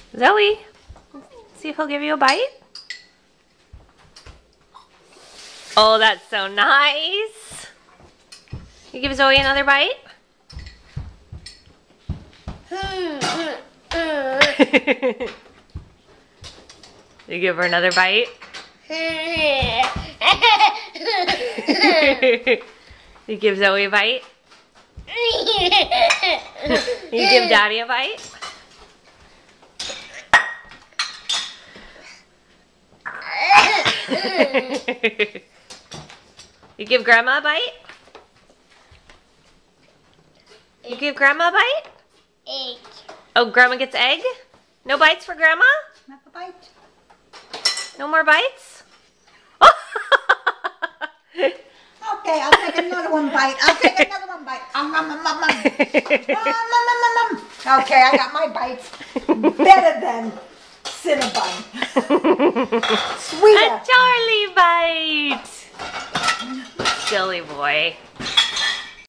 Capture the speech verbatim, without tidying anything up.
Zoe, see if he'll give you a bite. Oh, that's so nice. You give Zoe another bite? You give her another bite? You give Zoe a bite? You give Daddy a bite? You give Grandma a bite? You give Grandma a bite? Egg. Oh, Grandma gets egg? No bites for Grandma? Have a bite. No more bites? Okay, I'll take another one bite. I'll take another one bite. Um, um, um, um, um. Um, um, um, um, um. Okay, I got my bites. Better than Cinnabon. A Sweeter. Charlie bite! Silly boy.